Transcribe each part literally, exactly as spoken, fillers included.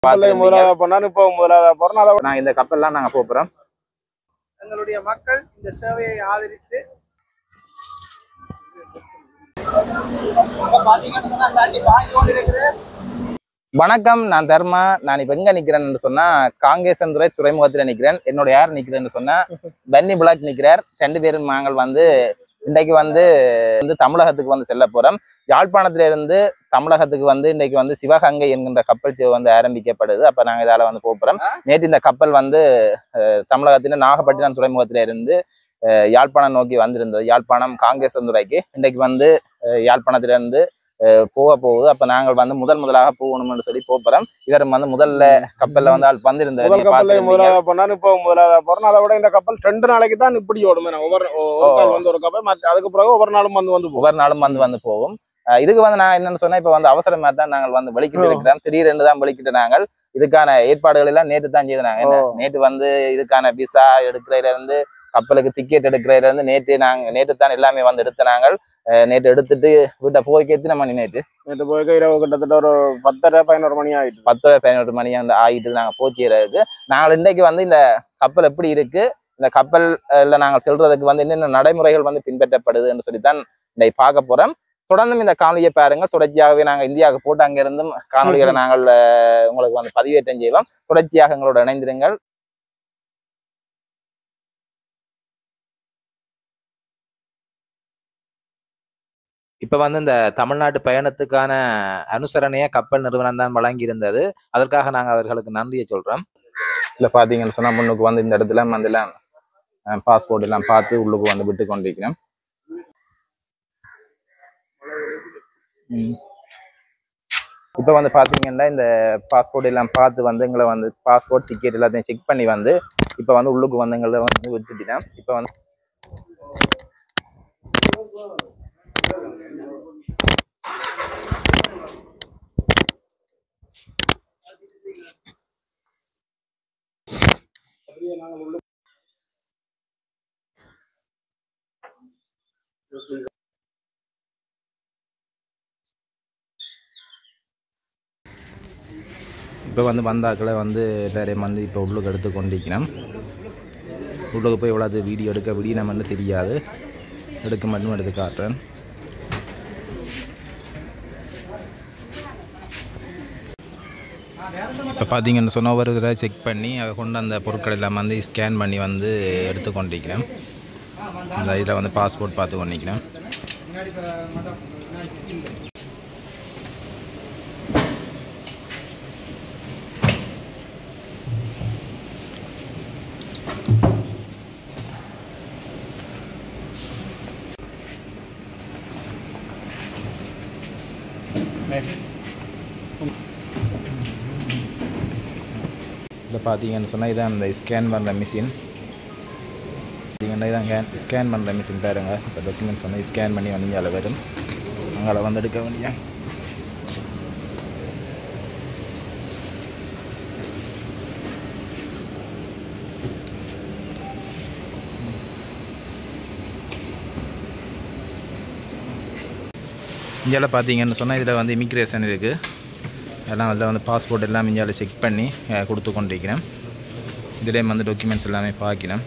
முதலாவது பண்ணாலும் இப்போ முதலாவது போறோம். அதை நாங்கள் இந்த கப்பல்லாம் நாங்கள் போகிறோம். எங்களுடைய மக்கள் இந்த சேவையை ஆதரித்து வணக்கம், நான் தர்மா. நான் இப்ப எங்க நிக்கிறேன்னு சொன்னா காங்கேசன்துறை துறைமுகத்துல நிக்கிறேன். என்னோட யார் நிக்கிறேன்னு சொன்னா பன்னி பிளாக் நிக்கிறார். ரெண்டு பேரும் நாங்கள் வந்து இன்றைக்கு வந்து வந்து தமிழகத்துக்கு வந்து செல்ல போறோம். யாழ்ப்பாணத்துல இருந்து தமிழகத்துக்கு வந்து இன்றைக்கு வந்து சிவகங்கை என்கின்ற கப்பல் சேவை வந்து ஆரம்பிக்கப்படுது. அப்ப நாங்க இதால வந்து போகிறோம். நேற்று இந்த கப்பல் வந்து தமிழகத்தின் நாகப்பட்டினம் துறைமுகத்தில இருந்து யாழ்ப்பாணம் நோக்கி வந்திருந்தது. யாழ்ப்பாணம் காங்கேசன்துறைக்கு இன்றைக்கு வந்து யாழ்ப்பாணத்துல இருந்து போக போகுது. அப்ப நாங்கள் வந்து முதல் முதலாக போகணும்னு சொல்லி போறோம். இவர் வந்து முதல்ல கப்பல்ல வந்து ஆள் வந்திருந்தாரு. முதலாவது பண்ணாலும் இப்போ முதலாவது போறோம். அதை விட இந்த கப்பல் ரெண்டு நாளைக்கு தான் இப்படி ஓடும். ஒவ்வொரு வந்து ஒரு கப்பல் அதுக்கு பிறகு ஒவ்வொரு நாளும் வந்து வந்து ஒவ்வொரு நாளும் வந்து வந்து போகும். இதுக்கு வந்து நான் என்னன்னு சொன்னா இப்ப வந்து அவசரமா தான் நாங்கள் வந்து வெளிக்கிட்டு இருக்கிறோம். திடீரென்று தான் வெளிக்கிட்டு நாங்கள் இதுக்கான ஏற்பாடுகள் எல்லாம் நேற்று தான் செய்தாங்க. நேற்று வந்து இதுக்கான விசா எடுக்கிறதுல இருந்து கப்பலுக்கு டிக்கெட் எடுக்கிறதுல இருந்து நேற்று நாங்க நேற்று தான் எல்லாமே வந்து எடுத்த நாங்கள் நேற்று எடுத்துட்டு வீட்டை போய்க்கு எத்தனை மணி நேற்று நேற்று போய்க்க இரவு கிட்டத்தட்ட ஒரு பத்தரை பதினோரு மணி ஆயிட்டு பத்தரை பதினோரு மணி வந்து ஆகிட்டு நாங்கள் போச்சுறதுக்கு. நாங்கள் இன்றைக்கு வந்து இந்த கப்பல் எப்படி இருக்கு, இந்த கப்பல்ல நாங்கள் செல்றதுக்கு வந்து என்னென்ன நடைமுறைகள் வந்து பின்பற்றப்படுதுன்னு சொல்லித்தான் இன்றைக்கு பார்க்க போறோம். தொடர்ந்தும் இந்த காணொலியை பாருங்க. தொடர்ச்சியாகவே நாங்கள் இந்தியாவுக்கு போட்டு அங்கிருந்தும் காணொலிகளை நாங்கள் உங்களுக்கு வந்து பதிவேற்றம் செய்வோம். தொடர்ச்சியாக எங்களோட இணைந்திருங்கள். இப்போ வந்து இந்த தமிழ்நாட்டு பயணத்துக்கான அனுசரணையை கப்பல் நிறுவனம் தான் வழங்கி இருந்தது. அதற்காக நாங்கள் அவர்களுக்கு நன்றியை சொல்றோம். இல்லை பார்த்தீங்கன்னு சொன்னால் முன்னுக்கு வந்து இந்த இடத்துல அதெல்லாம் பாஸ்போர்ட் எல்லாம் பார்த்து உள்ளுக்கு வந்து விட்டு கொண்டிருக்கிறோம். இப்போ வந்து பார்த்தீங்கன்னா இந்த பாஸ்போர்ட் எல்லாம் பார்த்து வந்து எங்களை வந்து பாஸ்போர்ட் டிக்கெட் எல்லாத்தையும் செக் பண்ணி வந்து இப்போ வந்து உள்ளுக்கு வந்து எங்களை வந்து விட்டுட்டேன். இப்போ வந்து இப்போ வந்து வந்தாக்களை வந்து எல்லாரையும் வந்து இப்போ உள்ளுக்கு எடுத்து கொண்டிருக்கிறோம். உள்ளுக்கு போய் எவ்வளோ வீடியோ எடுக்க விடியணும்னு தெரியாது, எடுக்க மட்டும் எடுத்து காட்டுறேன். இப்போ பார்த்தீங்கன்னு சொன்னால் ஒவ்வொரு தடவை செக் பண்ணி அதை கொண்டு அந்த பொருட்கள் எல்லாம் வந்து ஸ்கேன் பண்ணி வந்து எடுத்து கொண்டிருக்கிறேன். இந்த இதில் வந்து பாஸ்போர்ட் பார்த்து கொண்டிருக்கிறேன். இதில் பார்த்தீங்கன்னு சொன்னால் இதான் இந்த ஸ்கேன் பண்ணுற மிஷின். பார்த்தீங்கன்னா இதான் ஸ்கேன் பண்ணுற மிஷின் பாருங்க. இப்போ டாக்குமெண்ட்ஸ் வந்து ஸ்கேன் பண்ணி வந்து அதில் வரும். அங்கே வந்து எடுக்க வேண்டிய இந்தியாவில் பார்த்தீங்கன்னு சொன்னால் இதில் வந்து இமிக்ரேஷன் இருக்குது. எல்லாம் அதில் வந்து பாஸ்போர்ட் எல்லாம் இந்தியாவில் செக் பண்ணி கொடுத்து கொண்டிருக்கிறேன். இதுலேயும் வந்து டாக்குமெண்ட்ஸ் எல்லாமே பார்க்கிறேன்.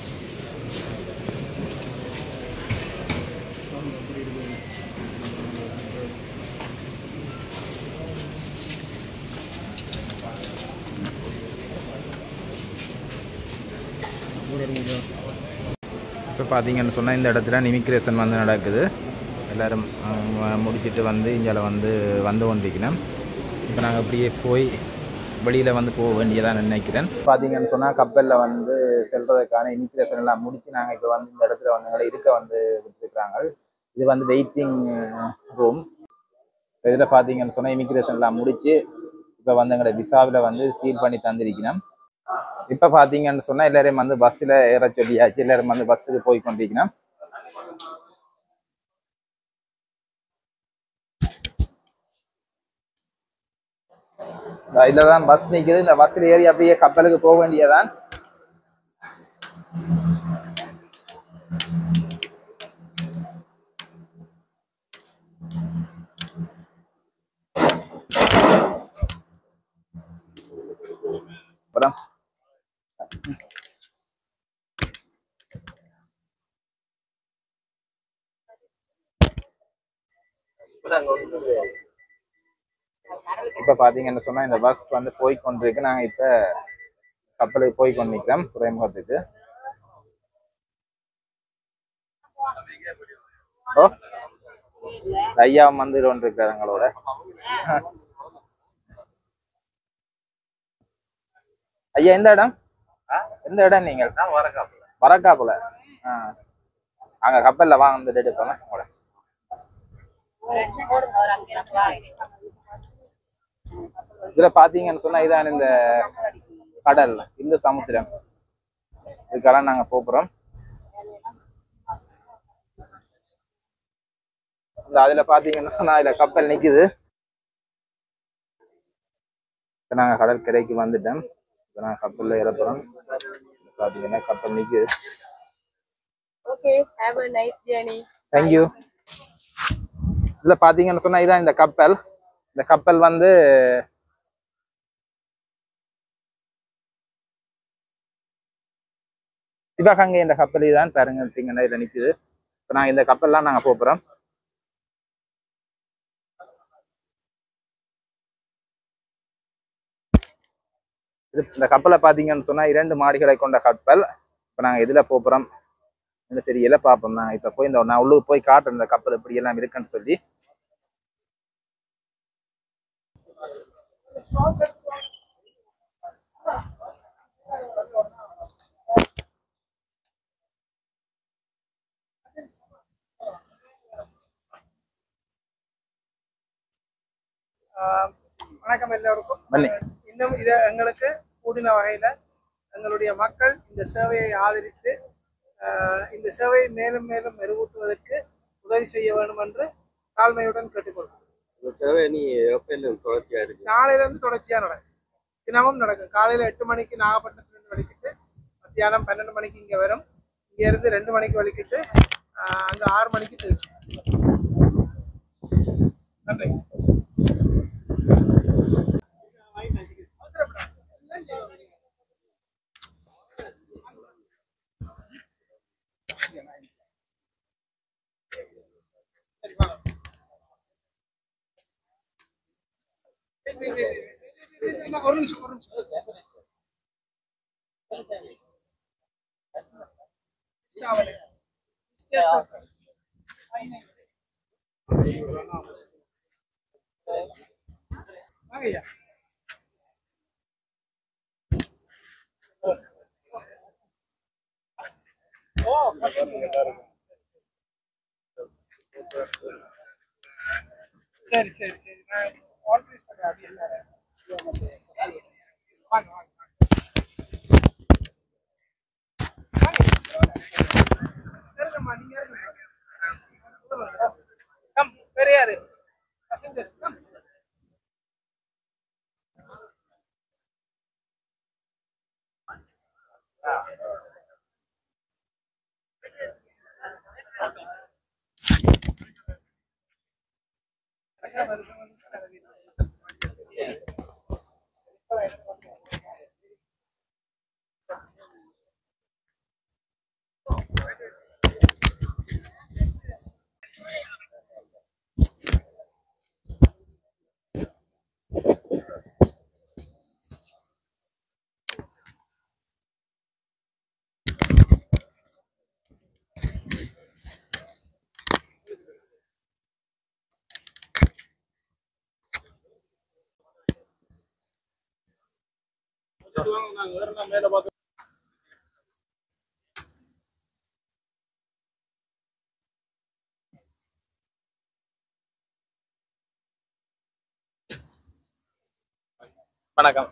இப்போ பார்த்தீங்கன்னு சொன்னால் இந்த இடத்துல இமிக்ரேஷன் வந்து நடக்குது. எல்லோரும் முடிச்சுட்டு வந்து இந்தியாவில் வந்து வந்து கொண்டிருக்கிறேன். இப்போ நாங்கள் அப்படியே போய் வெளியில் வந்து போக வேண்டியதாக நினைக்கிறேன். பார்த்தீங்கன்னு சொன்னால் கப்பலில் வந்து செல்றதுக்கான இமிக்ரேஷன் எல்லாம் முடிச்சு நாங்கள் இப்போ வந்து இந்த இடத்துல வந்து எங்களை இருக்க வந்து விட்டுருக்குறாங்க. இது வந்து வெயிட்டிங் ரூம். இதில் பார்த்தீங்கன்னு சொன்னால் இமிக்ரேஷன் எல்லாம் முடிச்சு இப்போ வந்து எங்களை விசாவில் வந்து சீல் பண்ணி தந்திருக்கிறோம். இப்போ பார்த்தீங்கன்னு சொன்னால் எல்லோரையும் வந்து பஸ்ஸில் ஏற சொல்லியாச்சு. எல்லோரும் வந்து பஸ்ஸுக்கு போய் கொண்டிருக்கிறோம். இதுல தான் பஸ் நிக்குது. இந்த பஸ்ல ஏறி அப்படியே கப்பலுக்கு போக வேண்டியதான். அப்புறம் இப்ப பாத்தீங்கன்னு சொன்னா இந்த பஸ் வந்து போய் கொண்டிருக்கு. நாங்க இப்ப கப்பலுக்கு போய் கொண்டிருக்கிறோம் துறைமுகத்துக்கு. ஓ ஐயா வந்து கொண்டிருக்கிறார் எங்களோட. ஐயா எந்த இடம்? எந்த இடம் நீங்கள்? வரக்காப்புல. ஆஹ் அங்க கப்பல்ல வாங்க வந்துட்டு எடுப்போம் உங்களோட. இதுல பாத்தீங்கன்னு சொன்னா இதான் இந்த கடல், இந்த சமுத்திரம், இதுக்கெல்லாம் நாங்க போறோம். அதுல பாத்தீங்கன்னு சொன்னா இதுல கப்பல் நிக்குது. இப்ப நாங்க கடற்கரைக்கு வந்துட்டோம். இப்ப நாங்க கப்பல்ல இறப்புறோம். பாத்தீங்கன்னா கப்பல் நிக்குது. Okay, have a nice journey. Thank you. இதுல பாத்தீங்கன்னு சொன்னா இதான் இந்த கப்பல். இந்த கப்பல் வந்து சிவகங்கை என்ற கப்பல் தான் பாருங்க, இதுல நிக்குது. இப்ப நாங்க இந்த கப்பல்லாம் நாங்க போறோம். இந்த கப்பலை பாத்தீங்கன்னு சொன்னா இரண்டு மாடிகளை கொண்ட கப்பல். இப்ப நாங்க இதுல போறோம் தெரியல, பாப்போம். நான் இப்ப போய் இந்த நான் உள்ளுக்கு போய் காட்டுறேன் இந்த கப்பல் எப்படி எல்லாம் இருக்குன்னு சொல்லி. வணக்கம் எல்லோருக்கும். இன்னும் இதை எங்களுக்கு கூடின வகையில எங்களுடைய மக்கள் இந்த சேவையை ஆதரித்து இந்த சேவையை மேலும் மேலும் மெருகூட்டுவதற்கு உதவி செய்ய வேண்டும் என்று தாழ்மையுடன் கேட்டுக்கொள்கிறோம். நாளையில இருந்து தொடர்ச்சியா நடக்கும், தினமும் நடக்கும். காலையில எட்டு மணிக்கு நாகப்பட்டினத்திலிருந்து வலிக்கிட்டு மத்தியானம் பன்னெண்டு மணிக்கு இங்க வரும். இங்க இருந்து ரெண்டு மணிக்கு வலிக்கிட்டு அங்க ஆறு மணிக்கு போயிடுச்சு. நன்றி. ஒரு நிமிஷம் ஒரு நிமிஷம் வாங்கய்யா. ஓ சரி சரி சரி நான் ஆல்வேஸ் பண்ணுறேன். வாங்க வாங்க சரிங்கம்மா, நீங்க கம் வேற யாரு பசஞ்சர்ஸ் கம். மேல பார்த்து வணக்கம்.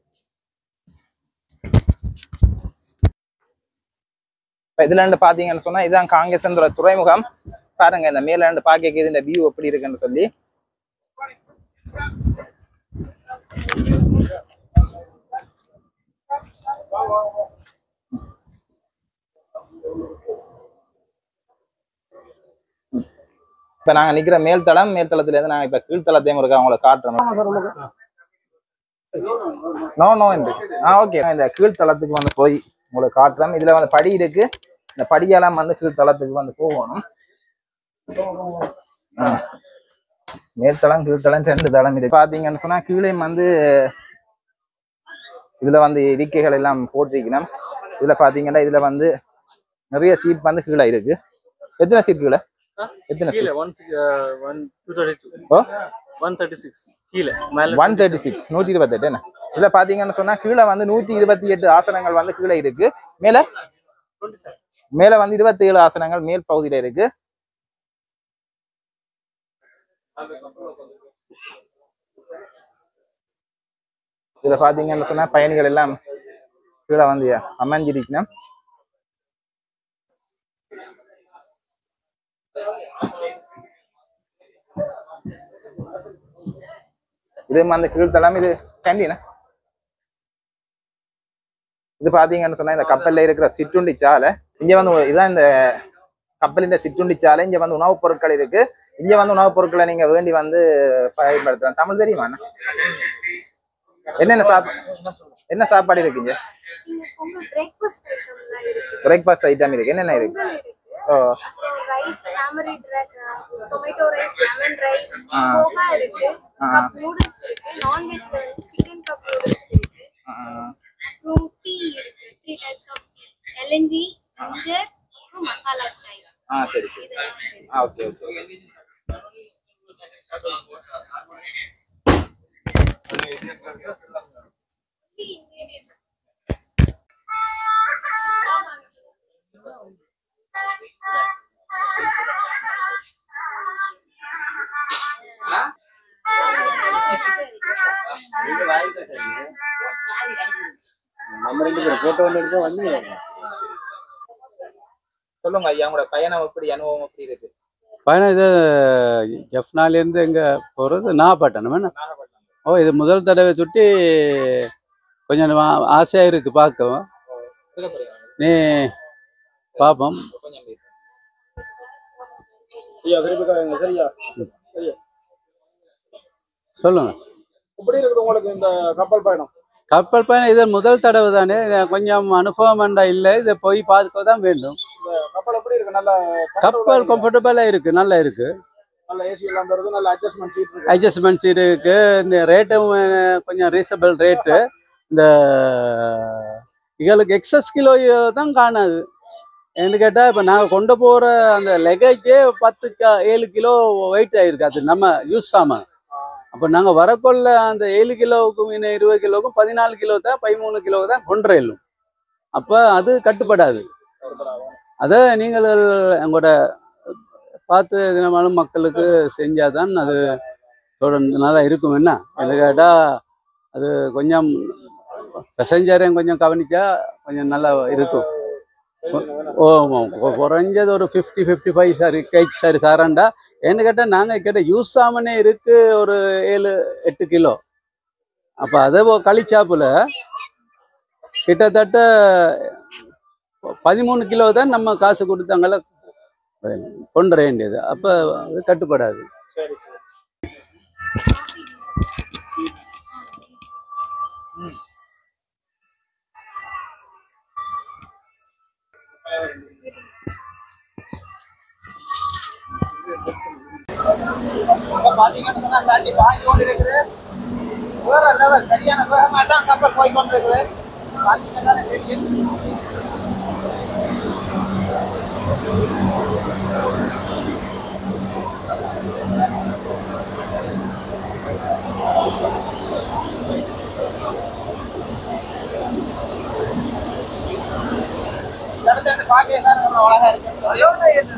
இதுல இருந்து பாத்தீங்கன்னு சொன்னா இதுதான் காங்கேசன்துறை துறைமுகம். பாருங்க இந்த மேல இருந்து பாக்க இந்த வியூ எப்படி இருக்குன்னு சொல்லி. இப்ப நாங்க நிக்கிற மேல் தளம், மேல் தளத்துல இருந்து நாங்க இப்ப கீழ்த்தளத்தையும் இருக்க அவங்களை காட்டுறோம். நோ நோ என்று ஆ ஓகே இந்த கீழ்த்தளத்துக்கு வந்து போய் உங்களுக்கு காட்டுறேன். இதுல வந்து படி இருக்கு. இந்த படியெல்லாம் வந்து கீழ்த்தளத்துக்கு வந்து போகணும். மேல்தளம் கீழ்த்தளம் ரெண்டு தளம் இது பாத்தீங்கன்னு சொன்னா கீழே வந்து இதுல வந்து இருக்கைகள் எல்லாம் போட்டிருக்கணும். இதுல பாத்தீங்கன்னா இதுல வந்து நிறைய சீட் வந்து கீழே இருக்கு. எத்தனை சீட் கீழே? எத்தனை கீழே one thirty-two one thirty-six கீழே மேல ஒன் தேர்ட்டி சிக்ஸ் நூற்றி இருபத்தி எட்டு என்ன இதுல பாத்தீங்கன்னு சொன்னா கீழே வந்து நூற்றி இருபத்தி எட்டு ஆசனங்கள் வந்து கீழே இருக்கு. மேல மேல வந்து இருபத்தி ஏழு ஆசனங்கள் மேல் பகுதியில இருக்கு. இதுல பாத்தீங்கன்னு சொன்னா பயணிகள் எல்லாம் கீழே வந்து அமைஞ்சிருக்கணும். இது வந்து கீழ்த்தளம். இது கேண்டீனா. இது பாத்தீங்கன்னு சொன்னா இந்த கப்பல்ல இருக்கிற சிற்றுண்டி சாலை. இங்க வந்து இதான் இந்த கப்பலின் சிற்றுண்டி சாலை. இங்க வந்து உணவுப் பொருட்கள் இருக்கு. இங்க வந்து உணவுப் பொருட்களை நீங்க வேண்டி வந்து பயன்படுத்தலாம். தமிழ் தெரியுமா? என்னென்ன சாப்பாடு என்ன சாப்பாடு இருக்குங்க? பிரேக்ஃபாஸ்ட் ஐட்டம் இருக்கு. என்னென்ன இருக்கு? ஓ rice, tamarind rice, tomato rice, lemon rice, போகா இருக்கு, கப் நூடுல்ஸ் இருக்கு, நான் வெஜ்ல வந்து சிக்கன் கப் நூடுல்ஸ் இருக்கு. அப்புறம் டீ இருக்கு. Three types of tea. எல்என்ஜி, ஜிஞ்சர், அப்புறம் மசாலா சாய். ஆ சரி சரி. ஆ ஓகே ஓகே. சொல்லுங்க ஐயா, உங்களோட பயணம் எப்படி, அனுபவம் எப்படி இருக்கு? பயணம் இது ஜெஃப்னாலேருந்து எங்கே போகிறது நாகப்பட்டினம் என்ன? ஓ இது முதல் தடவை சுட்டி கொஞ்சம் ஆசையாக இருக்குது பார்க்கவும். நீ பார்ப்போம். சொல்லுங்க. எப்படி இருக்குது உங்களுக்கு இந்த கப்பல் பயணம்? கப்பல் பயணம் இது முதல் தடவை தானே, கொஞ்சம் அனுபவம் வேண்டா இல்லை. இதை போய் பார்க்க தான் வேண்டும். கப்பல் எப்படி இருக்கு? நல்ல கப்பல் கம்ஃபர்டபுளாக இருக்கு, நல்லா இருக்கு. நல்ல ஏசி எல்லாம் வருது. நல்ல அட்ஜஸ்ட்மெண்ட் சீட் இருக்கு. அட்ஜஸ்ட்மெண்ட் சீட் இருக்கு. இந்த ரேட்டும் கொஞ்சம் ரீசனபிள் ரேட்டு. இந்த எங்களுக்கு எக்ஸஸ் கிலோ தான் காணாது. ஏன்னு கேட்டால் இப்போ நாங்கள் கொண்டு போகிற அந்த லெகேஜே பத்து ஏழு கிலோ வெயிட் ஆகிருக்கு. அது நம்ம யூஸ் சாமான். அப்போ நாங்கள் வரக்கொள்ள அந்த ஏழு கிலோவுக்கும் இன்னும் இருபது கிலோவுக்கும் பதினாலு கிலோ தான் பதிமூணு கிலோ தான் கொண்டுறையிலும். அப்போ அது கட்டுப்படாது. அதை நீங்கள் எங்களோட பார்த்து தினமாலும் மக்களுக்கு செஞ்சாதான் அது தொடர்ந்து நல்லா இருக்கும். என்ன என்ன கேட்டால் அது கொஞ்சம் பேசஞ்சரையும் கொஞ்சம் கவனிச்சா கொஞ்சம் நல்லா இருக்கும். ஓ குறைஞ்சது ஒரு ஃபிஃப்டி ஃபிஃப்டி ஃபைவ் சாரி கேஜ் சாரி சாராண்டா. ஏன்னு கேட்டால் நாங்கள் கேட்ட யூஸ் சாமனே இருக்கு ஒரு ஏழு எட்டு கிலோ. அப்போ அதை கழிச்சாப்புல கிட்டத்தட்ட பதிமூணு கிலோ தான் நம்ம காசு கொடுத்தாங்கள கொண்டு வர வேண்டியது. அப்போ அது கட்டுப்படாது. பாத்தீங்கன்னா தண்ணி பாஞ்சு கொண்டு இருக்குது. வேற லெவல் சரியான வேகமா தான் கப்பல் போய் கொண்டிருக்குது. பாத்தீங்கன்னா தெரியும். அழகா இருக்கு.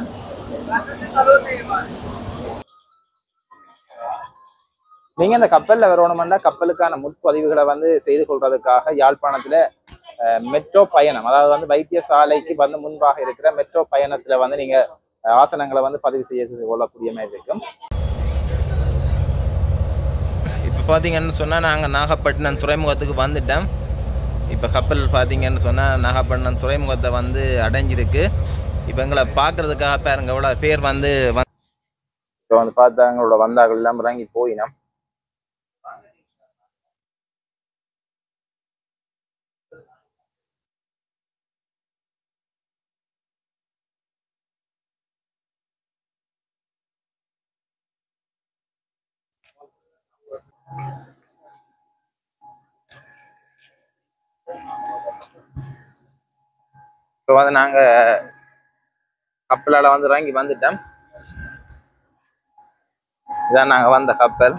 நீங்க இந்த கப்பல்ல வரணும்னா கப்பலுக்கான முற்பதிவுகளை வந்து செய்து கொள்றதுக்காக யாழ்ப்பாணத்துல மெட்ரோ பயணம், அதாவது வந்து வைத்தியசாலைக்கு வந்து முன்பாக இருக்கிற மெட்ரோ பயணத்துல வந்து நீங்க ஆசனங்களை வந்து பதிவு செய்ய கொள்ளக்கூடிய மாதிரி இருக்கும். இப்போ பார்த்தீங்கன்னு சொன்னால் நாங்கள் நாகப்பட்டினம் துறைமுகத்துக்கு வந்துட்டோம். இப்போ கப்பல் பார்த்தீங்கன்னு சொன்னால் நாகப்பட்டினம் துறைமுகத்தை வந்து அடைஞ்சிருக்கு. இப்போ எங்களை பார்க்கறதுக்காக பாருங்க எவ்வளோ பேர் வந்து இப்போ வந்து பார்த்தா எங்களோட வந்தார்கள் எல்லாம் இறங்கி போயினோம். இப்போ வந்து நாங்க கப்பலால வந்து இறங்கி வந்துட்டோம். இதான் நாங்க வந்த கப்பல்.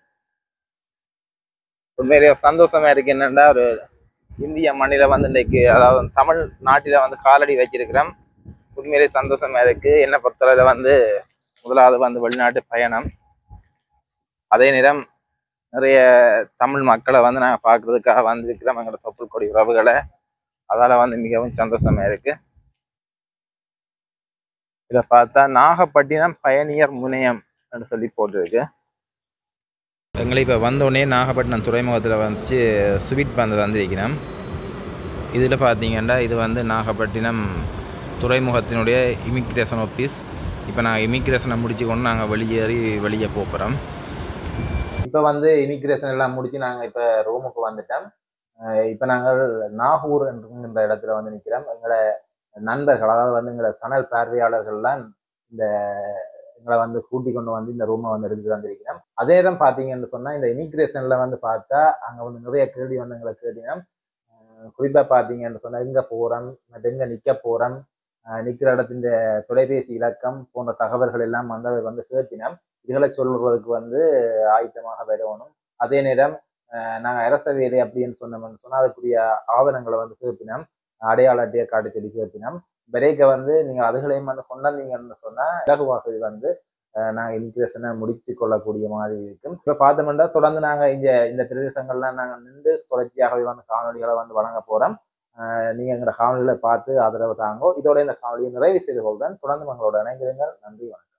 உண்மையிலேயே சந்தோஷமா இருக்கு. என்னன்னா ஒரு இந்திய மண்ணில வந்து இன்னைக்கு, அதாவது தமிழ் நாட்டில வந்து காலடி வச்சிருக்கிறோம். உண்மையிலேயே சந்தோஷமா இருக்கு. என்னை பொறுத்தவரையில வந்து முதலாவது வந்து வெளிநாட்டு பயணம். அதே நேரம் நிறைய தமிழ் மக்களை வந்து நாங்கள் பார்க்கறதுக்காக வந்திருக்கிறோம், எங்களோட தொப்புள் கொடி உறவுகளை. அதால வந்து மிகவும் சந்தோஷமா இருக்கு. இதை பார்த்தா நாகப்பட்டினம் பயணியர் முனையம் அப்படின்னு சொல்லி போட்டிருக்கு. எங்களை இப்போ வந்தோடனே நாகப்பட்டினம் துறைமுகத்தில் வந்து ஸ்வீட் பந்து வந்திருக்கிறோம். இதில் பார்த்தீங்கன்னா இது வந்து நாகப்பட்டினம் துறைமுகத்தினுடைய இமிக்ரேஷன் ஆஃபீஸ். இப்போ நாங்கள் இமிக்ரேஷனை முடிச்சு கொண்டு நாங்கள் வெளியேறி வெளியே போகிறோம். இப்போ வந்து இமிக்ரேஷன் எல்லாம் முடிச்சு நாங்கள் இப்போ ரூமுக்கு வந்துட்டோம். இப்போ நாங்கள் நாகூர் என்கின்ற இடத்துல வந்து நிற்கிறோம். எங்களோட நண்பர்கள், அதாவது வந்து எங்களோட சணல் பார்வையாளர்கள்லாம் இந்த எங்களை வந்து கூட்டி கொண்டு வந்து இந்த ரூமை வந்து எடுத்து வந்திருக்கிறோம். அதே தான் பார்த்தீங்கன்னு சொன்னால் இந்த இமிக்ரேஷனில் வந்து பார்த்தா அங்கே வந்து நிறைய கேள்வி வந்து எங்களை கேட்டினோம். குறிப்பாக பார்த்தீங்கன்னு சொன்னால் எங்கே போகிறோம், எங்கே நிற்க போகிறோம், நிற்கிற இடத்தின் தொலைபேசி இலக்கம் போன்ற தகவல்கள் எல்லாம் வந்து அவர் வந்து கேட்டினோம். இதுகளை சொல்வதற்கு வந்து ஆயத்தமாக வரணும். அதே நேரம் நாங்கள் அரச வேலை அப்படின்னு சொன்னோம்னு சொன்னால் அதுக்குரிய ஆவணங்களை வந்து கேட்பினோம், அடையாள அட்டையை காட்டி சொல்லி கேட்பினோம். பிரேக்க வந்து நீங்கள் அதுகளையும் வந்து கொண்டாந்தீங்கன்னு சொன்னால் இலகுவாக வந்து நாங்கள் இமிக்ரேஷனை முடித்து கொள்ளக்கூடிய மாதிரி இருக்கும். இப்போ பார்த்தோம்னா தொடர்ந்து நாங்கள் இங்கே இந்த பிரதேசங்கள்லாம் நாங்கள் நின்று தொடர்ச்சியாகவே வந்து காணொலிகளை வந்து வழங்க போகிறோம். நீங்கள் எங்களோட காணொலிகளை பார்த்து ஆதரவு தாங்கோ. இதோட இந்த காணொலியை நிறைவு செய்து கொள்கிறேன். தொடர்ந்து எங்களோட இணைந்திருங்கள். நன்றி, வணக்கம்.